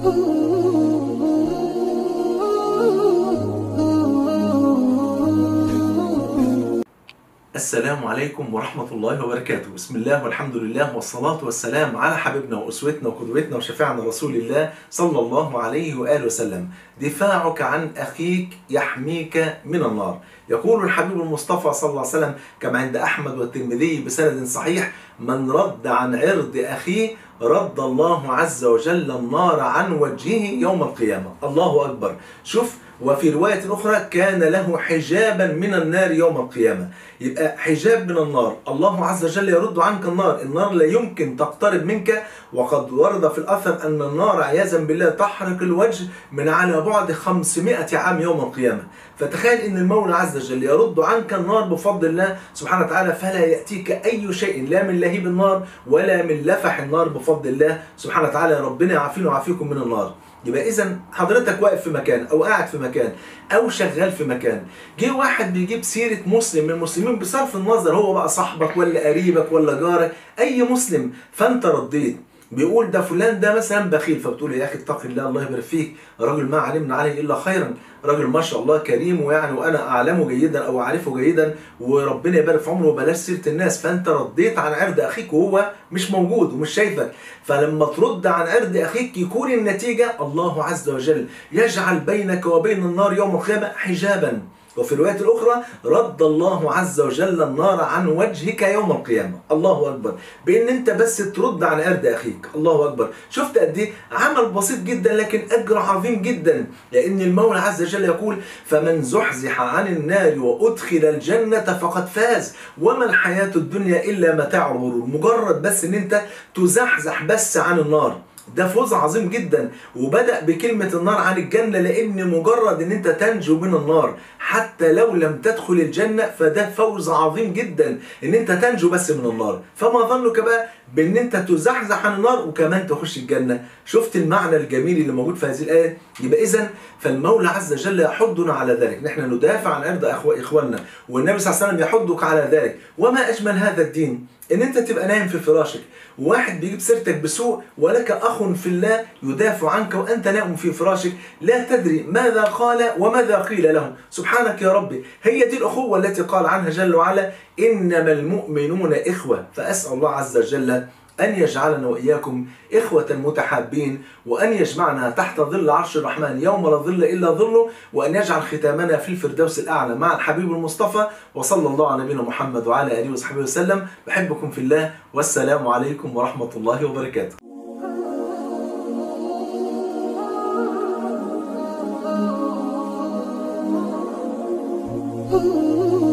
السلام عليكم ورحمة الله وبركاته. بسم الله والحمد لله والصلاة والسلام على حبيبنا وأسوتنا وقدوتنا وشفيعنا رسول الله صلى الله عليه وآله وسلم. دفاعك عن أخيك يحميك من النار. يقول الحبيب المصطفى صلى الله عليه وسلم كما عند أحمد والترمذي بسند صحيح: من رد عن عرض أخيه رد الله عز وجل النار عن وجهه يوم القيامة. الله أكبر. شوف، وفي رواية أخرى: كان له حجابا من النار يوم القيامة. يبقى حجاب من النار، الله عز وجل يرد عنك النار لا يمكن تقترب منك. وقد ورد في الأثر أن النار عياذا بالله تحرق الوجه من على بعد 500 عام يوم القيامة. فتخيل أن المولى عز وجل يرد عنك النار بفضل الله سبحانه وتعالى، فلا يأتيك أي شيء لا من لهيب النار ولا من لفح النار بفضل الله سبحانه وتعالى. ربنا يعافينا ويعافيكم من النار. يبقى إذا حضرتك واقف في مكان أو قاعد في مكان أو شغال في مكان، جه واحد بيجيب سيرة مسلم من المسلمين بصرف النظر هو بقى صاحبك ولا قريبك ولا جارك، أي مسلم، فأنت رديت بيقول ده فلان ده مثلا بخيل، فبتقول يا أخي اتق الله، الله يبارك فيك، راجل ما علمنا عليه إلا خيرا، راجل ما شاء الله كريم ويعني وأنا أعلمه جيدا أو أعرفه جيدا وربنا يبارك في عمره وبلاش سيرة الناس. فأنت رديت عن عرض أخيك وهو مش موجود ومش شايفك. فلما ترد عن عرض أخيك يكون النتيجة الله عز وجل يجعل بينك وبين النار يوم القيامة حجابا. وفي الرواية الأخرى: رد الله عز وجل النار عن وجهك يوم القيامة. الله أكبر. بإن أنت بس ترد عن عرض أخيك. الله أكبر. شفت قد إيه عمل بسيط جدا لكن أجر عظيم جدا، لأن المولى عز وجل يقول: فمن زحزح عن النار وأدخل الجنة فقد فاز وما الحياة الدنيا إلا متاع الغرور. مجرد بس إن أنت تزحزح بس عن النار، ده فوز عظيم جدا. وبدأ بكلمة النار عن الجنة، لأن مجرد ان انت تنجو من النار حتى لو لم تدخل الجنة فده فوز عظيم جدا ان انت تنجو بس من النار. فما ظنك بقى بان انت تزحزح عن النار وكمان تخش الجنة. شفت المعنى الجميل اللي موجود في هذه الآية؟ يبقى إذن فالمولى عز وجل يحضنا على ذلك، نحن ندافع عن عرض إخواننا، والنبي صلى الله عليه وسلم يحضك على ذلك. وما أجمل هذا الدين ان انت تبقى نايم في فراشك وواحد بيجيب سيرتك بسوء ولك اخ في الله يدافع عنك وانت نائم في فراشك، لا تدري ماذا قال وماذا قيل له. سبحانك يا ربي. هي دي الاخوه التي قال عنها جل وعلا: انما المؤمنون اخوه. فاسال الله عز وجل أن يجعلنا وإياكم إخوة متحابين، وأن يجمعنا تحت ظل عرش الرحمن يوم لا ظل إلا ظله، وأن يجعل ختامنا في الفردوس الأعلى مع الحبيب المصطفى. وصلى الله على نبينا محمد وعلى آله وصحبه وسلم. بحبكم في الله، والسلام عليكم ورحمة الله وبركاته.